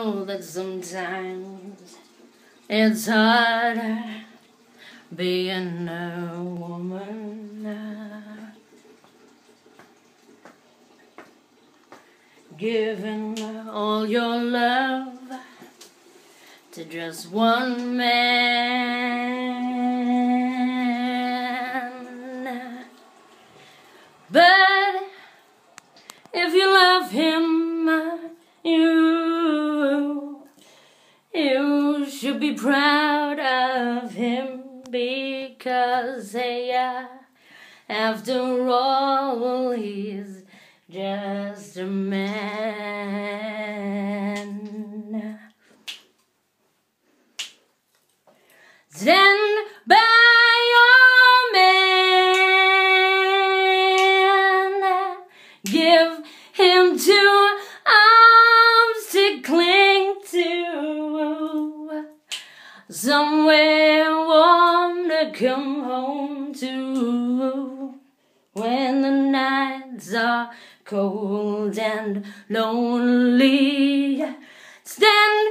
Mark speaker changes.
Speaker 1: know that sometimes it's harder being a woman, giving all your love to just one man. But if you love him, you should be proud of him, because hey, after all, he's just a man. Stand by your man, give him 2 arms to cling to, somewhere warm to come home to, when the nights are cold and lonely. Stand